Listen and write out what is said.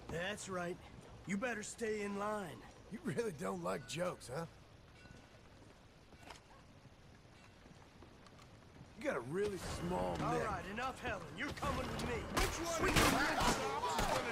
That's right. You better stay in line. You really don't like jokes, huh? You got a really small neck. All right, enough Helen. You're coming with me. Which one?